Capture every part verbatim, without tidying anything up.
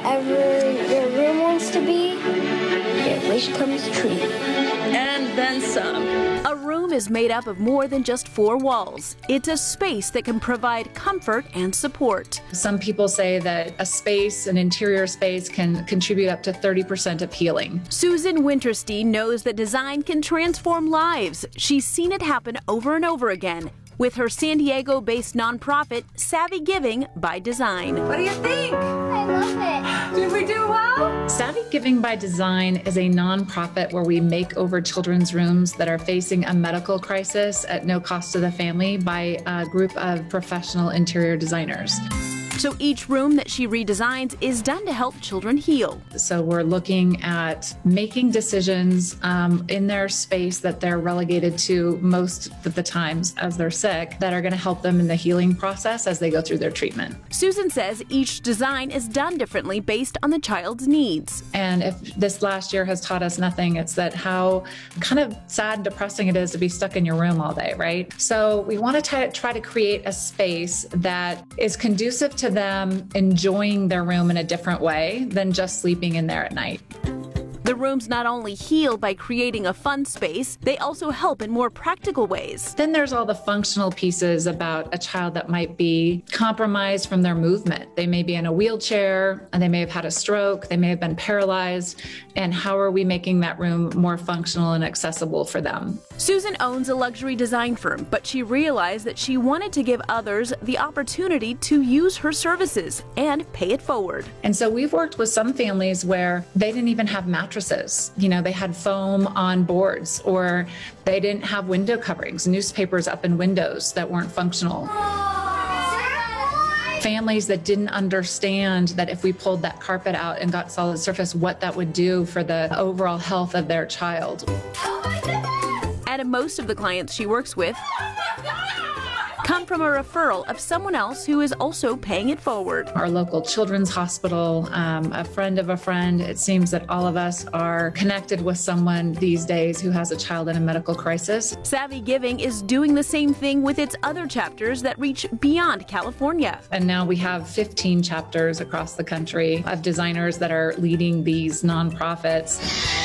whatever your room wants to be, your wish comes true. And then some. A room is made up of more than just four walls. It's a space that can provide comfort and support. Some people say that a space, an interior space, can contribute up to thirty percent of healing. Susan Winterstein knows that design can transform lives. She's seen it happen over and over again with her San Diego-based nonprofit, Savvy Giving by Design. What do you think? I love it. Did we do well? Savvy Giving by Design is a nonprofit where we make over children's rooms that are facing a medical crisis at no cost to the family by a group of professional interior designers. So each room that she redesigns is done to help children heal. So we're looking at making decisions um, in their space that they're relegated to most of the times as they're sick that are going to help them in the healing process as they go through their treatment. Susan says each design is done differently based on the child's needs. And if this last year has taught us nothing, it's that how kind of sad and depressing it is to be stuck in your room all day, right? So we want to try, try to create a space that is conducive to them enjoying their room in a different way than just sleeping in there at night. The rooms not only heal by creating a fun space, they also help in more practical ways. Then there's all the functional pieces about a child that might be compromised from their movement. They may be in a wheelchair, and they may have had a stroke, they may have been paralyzed, and how are we making that room more functional and accessible for them? Susan owns a luxury design firm, but she realized that she wanted to give others the opportunity to use her services and pay it forward. And so we've worked with some families where they didn't even have mattresses. You know, they had foam on boards, or they didn't have window coverings, newspapers up in windows that weren't functional. Families that didn't understand that if we pulled that carpet out and got solid surface, what that would do for the overall health of their child. And most of the clients she works with come from a referral of someone else who is also paying it forward. Our local children's hospital, um, a friend of a friend. It seems that all of us are connected with someone these days who has a child in a medical crisis. Savvy Giving is doing the same thing with its other chapters that reach beyond California. And now we have fifteen chapters across the country of designers that are leading these nonprofits.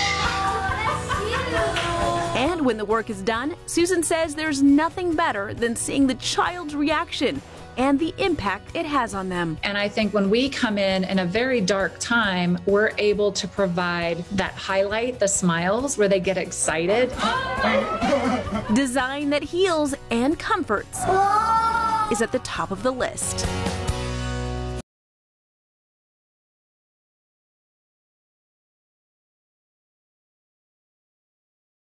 And when the work is done, Susan says there's nothing better than seeing the child's reaction and the impact it has on them. And I think when we come in in a very dark time, we're able to provide that highlight, the smiles, where they get excited. Design that heals and comforts is at the top of the list.